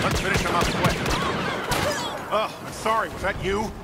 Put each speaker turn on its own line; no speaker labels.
Let's finish him up quick. Oh, I'm sorry, was that you?